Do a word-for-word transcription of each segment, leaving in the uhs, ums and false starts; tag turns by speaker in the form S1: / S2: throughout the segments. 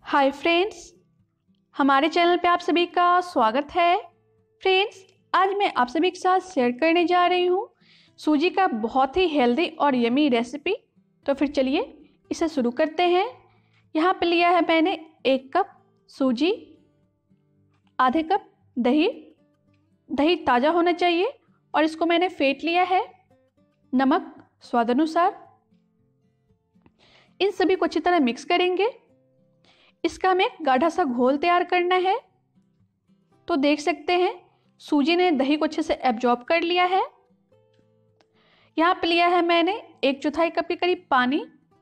S1: Hi friends, हमारे channel पे आप सभी का स्वागत है। फ्रेंड्स, आज मैं आप सभी के साथ शेयर करने जा रही हूँ सूजी का बहुत ही हेल्दी और यमी रेसिपी। तो फिर चलिए इसे शुरू करते हैं। यहाँ पे लिया है मैंने एक कप सूजी, आधे कप दही। दही ताज़ा होना चाहिए और इसको मैंने फेंट लिया है। नमक स्वाद अनुसार। इन सभी को अच्छी तरह मिक्स करेंगे। इसका हमें गाढ़ा सा घोल तैयार करना है। तो देख सकते हैं सूजी ने दही को अच्छे से एब्जॉर्ब कर लिया है। यहाँ पे लिया है मैंने एक चौथाई कप के करीब पानी।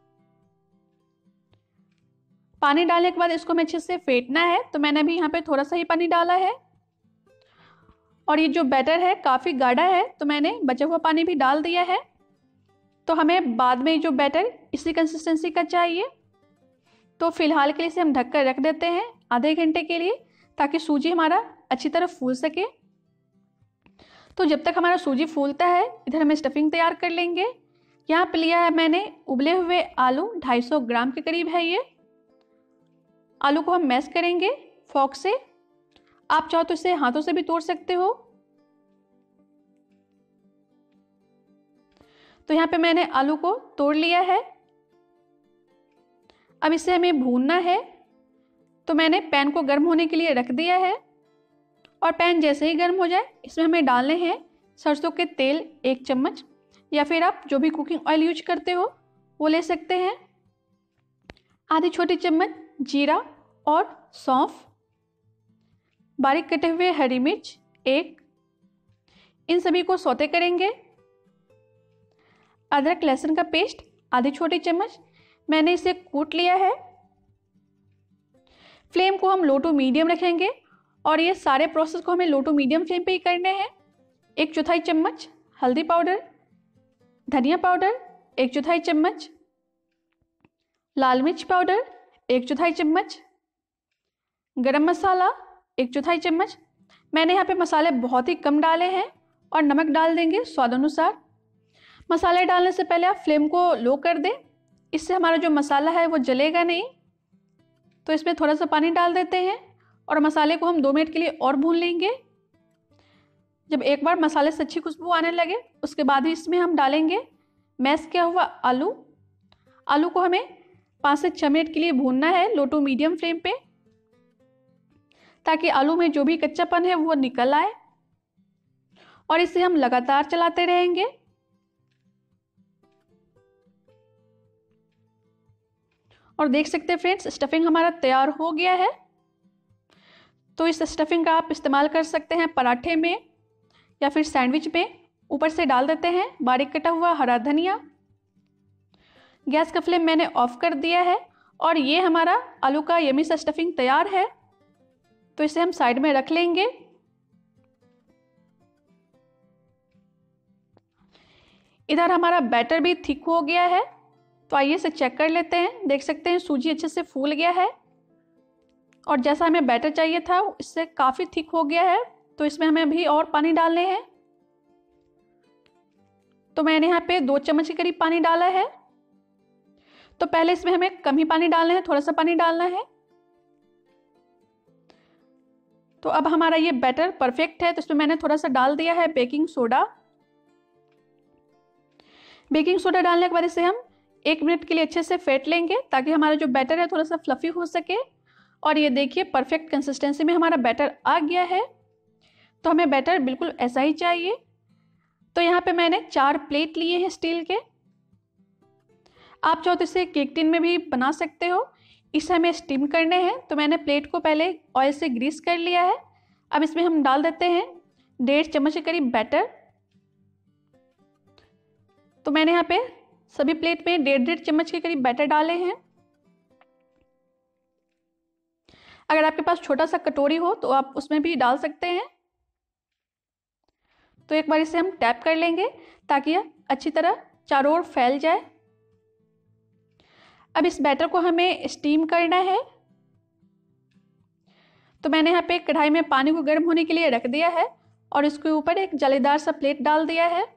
S1: पानी डालने के बाद इसको हमें अच्छे से फेंटना है। तो मैंने अभी यहाँ पे थोड़ा सा ही पानी डाला है और ये जो बैटर है काफ़ी गाढ़ा है, तो मैंने बचा हुआ पानी भी डाल दिया है। तो हमें बाद में जो बैटर इसी कंसिस्टेंसी का चाहिए। तो फिलहाल के लिए इसे हम ढक कर रख देते हैं आधे घंटे के लिए, ताकि सूजी हमारा अच्छी तरह फूल सके। तो जब तक हमारा सूजी फूलता है, इधर हमें स्टफिंग तैयार कर लेंगे। यहाँ पे लिया है मैंने उबले हुए आलू, दो सौ पचास ग्राम के करीब है ये। आलू को हम मैश करेंगे फोक से। आप चाहो तो इसे हाथों से भी तोड़ सकते हो। तो यहाँ पे मैंने आलू को तोड़ लिया है। अब इसे हमें भूनना है। तो मैंने पैन को गर्म होने के लिए रख दिया है और पैन जैसे ही गर्म हो जाए, इसमें हमें डालने हैं सरसों के तेल एक चम्मच, या फिर आप जो भी कुकिंग ऑयल यूज करते हो वो ले सकते हैं। आधी छोटी चम्मच जीरा और सौंफ, बारीक कटे हुए हरी मिर्च एक। इन सभी को सौते करेंगे। अदरक लहसुन का पेस्ट आधी छोटी चम्मच, मैंने इसे कूट लिया है। फ्लेम को हम लो टू मीडियम रखेंगे और ये सारे प्रोसेस को हमें लो टू मीडियम फ्लेम पे ही करने हैं। एक चौथाई चम्मच हल्दी पाउडर, धनिया पाउडर एक चौथाई चम्मच, लाल मिर्च पाउडर एक चौथाई चम्मच, गरम मसाला एक चौथाई चम्मच। मैंने यहाँ पे मसाले बहुत ही कम डाले हैं और नमक डाल देंगे स्वाद अनुसार। मसाले डालने से पहले आप फ्लेम को लो कर दें, इससे हमारा जो मसाला है वो जलेगा नहीं। तो इसमें थोड़ा सा पानी डाल देते हैं और मसाले को हम दो मिनट के लिए और भून लेंगे। जब एक बार मसाले से अच्छी खुशबू आने लगे, उसके बाद ही इसमें हम डालेंगे मैश किया हुआ आलू। आलू को हमें पाँच से छः मिनट के लिए भूनना है लो टू मीडियम फ्लेम पे, ताकि आलू में जो भी कच्चापन है वो निकल आए। और इसे हम लगातार चलाते रहेंगे। और देख सकते हैं फ्रेंड्स, स्टफिंग हमारा तैयार हो गया है। तो इस स्टफिंग का आप इस्तेमाल कर सकते हैं पराठे में या फिर सैंडविच में। ऊपर से डाल देते हैं बारीक कटा हुआ हरा धनिया। गैस का फ्लेम मैंने ऑफ कर दिया है और ये हमारा आलू का यमी सा स्टफिंग तैयार है। तो इसे हम साइड में रख लेंगे। इधर हमारा बैटर भी थिक हो गया है। तो आइए इसे चेक कर लेते हैं। देख सकते हैं सूजी अच्छे से फूल गया है और जैसा हमें बैटर चाहिए था इससे काफ़ी थिक हो गया है। तो इसमें हमें अभी और पानी डालने हैं। तो मैंने यहाँ पे दो चम्मच के करीब पानी डाला है। तो पहले इसमें हमें कम ही पानी डालना है, थोड़ा सा पानी डालना है। तो अब हमारा ये बैटर परफेक्ट है। तो इसमें मैंने थोड़ा सा डाल दिया है बेकिंग सोडा। बेकिंग सोडा डालने के बाद इसे हम एक मिनट के लिए अच्छे से फेंट लेंगे, ताकि हमारा जो बैटर है थोड़ा सा फ्लफी हो सके। और ये देखिए परफेक्ट कंसिस्टेंसी में हमारा बैटर आ गया है। तो हमें बैटर बिल्कुल ऐसा ही चाहिए। तो यहाँ पे मैंने चार प्लेट लिए हैं स्टील के। आप चाहो तो इसे केक टिन में भी बना सकते हो। इसे हमें स्टीम करने हैं। तो मैंने प्लेट को पहले ऑयल से ग्रीस कर लिया है। अब इसमें हम डाल देते हैं डेढ़ चम्मच के करीब बैटर। तो मैंने यहाँ पे सभी प्लेट में डेढ़ डेढ़ चम्मच के करीब बैटर डाले हैं। अगर आपके पास छोटा सा कटोरी हो तो आप उसमें भी डाल सकते हैं। तो एक बार इसे हम टैप कर लेंगे ताकि यह अच्छी तरह चारों ओर फैल जाए। अब इस बैटर को हमें स्टीम करना है। तो मैंने यहाँ पे कढ़ाई में पानी को गर्म होने के लिए रख दिया है और इसके ऊपर एक जालीदार सा प्लेट डाल दिया है।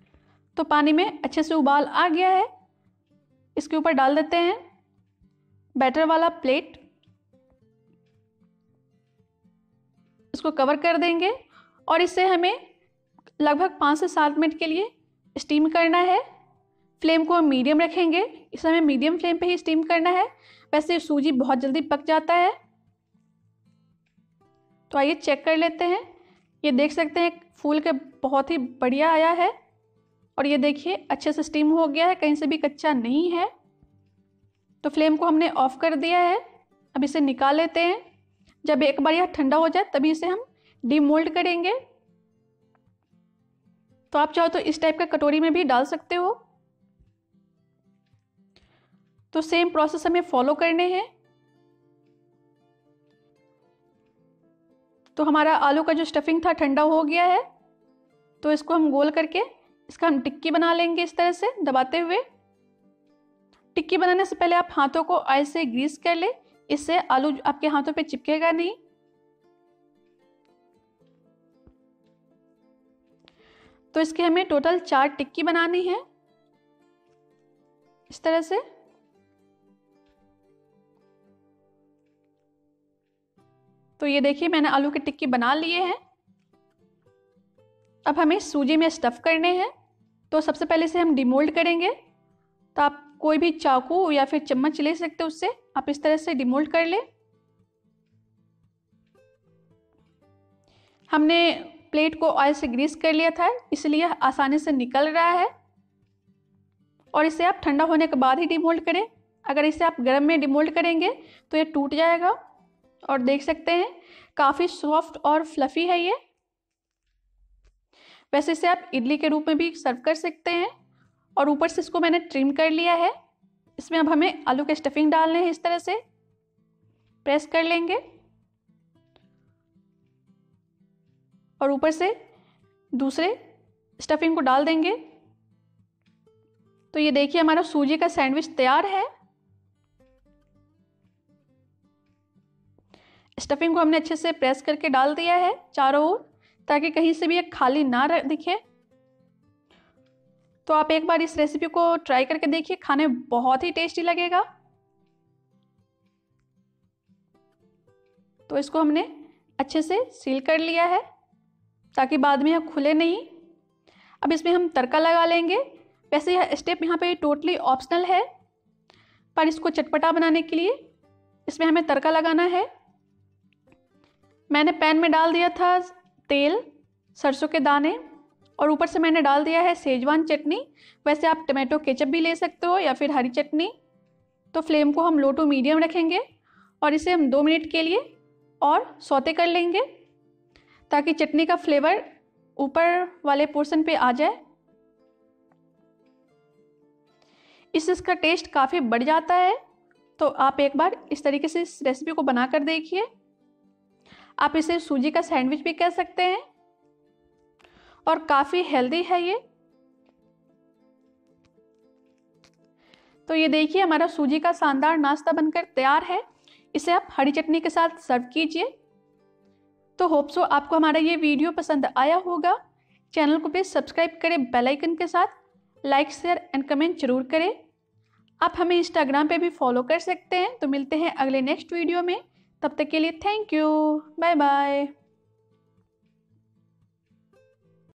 S1: तो पानी में अच्छे से उबाल आ गया है। इसके ऊपर डाल देते हैं बैटर वाला प्लेट, इसको कवर कर देंगे और इसे हमें लगभग पाँच से सात मिनट के लिए स्टीम करना है। फ्लेम को हम मीडियम रखेंगे, इसे हमें मीडियम फ्लेम पे ही स्टीम करना है। वैसे सूजी बहुत जल्दी पक जाता है। तो आइए चेक कर लेते हैं। ये देख सकते हैं फूल के बहुत ही बढ़िया आया है और ये देखिए अच्छे से स्टीम हो गया है, कहीं से भी कच्चा नहीं है। तो फ्लेम को हमने ऑफ कर दिया है। अब इसे निकाल लेते हैं। जब एक बार यह ठंडा हो जाए तभी इसे हम डीमोल्ड करेंगे। तो आप चाहो तो इस टाइप का कटोरी में भी डाल सकते हो। तो सेम प्रोसेस हमें फॉलो करने हैं। तो हमारा आलू का जो स्टफिंग था ठंडा हो गया है। तो इसको हम गोल करके इसका हम टिक्की बना लेंगे इस तरह से दबाते हुए। टिक्की बनाने से पहले आप हाथों को ऑयल से ग्रीस कर ले, इससे आलू आपके हाथों पे चिपकेगा नहीं। तो इसके हमें टोटल चार टिक्की बनानी है इस तरह से। तो ये देखिए मैंने आलू की टिक्की बना लिए हैं। अब हमें सूजी में स्टफ करने हैं। तो सबसे पहले से हम डिमोल्ड करेंगे। तो आप कोई भी चाकू या फिर चम्मच ले सकते हो, उससे आप इस तरह से डिमोल्ड कर ले। हमने प्लेट को ऑयल से ग्रीस कर लिया था, इसलिए आसानी से निकल रहा है। और इसे आप ठंडा होने के बाद ही डिमोल्ड करें। अगर इसे आप गर्म में डिमोल्ड करेंगे तो ये टूट जाएगा। और देख सकते हैं काफ़ी सॉफ्ट और फ्लफी है ये। वैसे इसे आप इडली के रूप में भी सर्व कर सकते हैं। और ऊपर से इसको मैंने ट्रिम कर लिया है। इसमें अब हमें आलू के स्टफिंग डालने हैं, इस तरह से प्रेस कर लेंगे और ऊपर से दूसरे स्टफिंग को डाल देंगे। तो ये देखिए हमारा सूजी का सैंडविच तैयार है। स्टफिंग को हमने अच्छे से प्रेस करके डाल दिया है चारों ओर, ताकि कहीं से भी ये खाली ना दिखे। तो आप एक बार इस रेसिपी को ट्राई करके देखिए, खाने में बहुत ही टेस्टी लगेगा। तो इसको हमने अच्छे से सील कर लिया है ताकि बाद में यह खुले नहीं। अब इसमें हम तड़का लगा लेंगे। वैसे यह स्टेप यहाँ पे टोटली ऑप्शनल है, पर इसको चटपटा बनाने के लिए इसमें हमें तड़का लगाना है। मैंने पैन में डाल दिया था तेल, सरसों के दाने और ऊपर से मैंने डाल दिया है सेजवान चटनी। वैसे आप टमाटो केचप भी ले सकते हो या फिर हरी चटनी। तो फ्लेम को हम लो टू मीडियम रखेंगे और इसे हम दो मिनट के लिए और सौते कर लेंगे, ताकि चटनी का फ्लेवर ऊपर वाले पोर्शन पे आ जाए। इससे इसका टेस्ट काफ़ी बढ़ जाता है। तो आप एक बार इस तरीके से इस रेसिपी को बनाकर देखिए। आप इसे सूजी का सैंडविच भी कह सकते हैं और काफ़ी हेल्दी है ये। तो ये देखिए हमारा सूजी का शानदार नाश्ता बनकर तैयार है। इसे आप हरी चटनी के साथ सर्व कीजिए। तो होप सो आपको हमारा ये वीडियो पसंद आया होगा। चैनल को प्लीज़ सब्सक्राइब करें बेल आइकन के साथ, लाइक शेयर एंड कमेंट जरूर करें। आप हमें इंस्टाग्राम पे भी फॉलो कर सकते हैं। तो मिलते हैं अगले नेक्स्ट वीडियो में, तब तक के लिए थैंक यू, बाय बाय।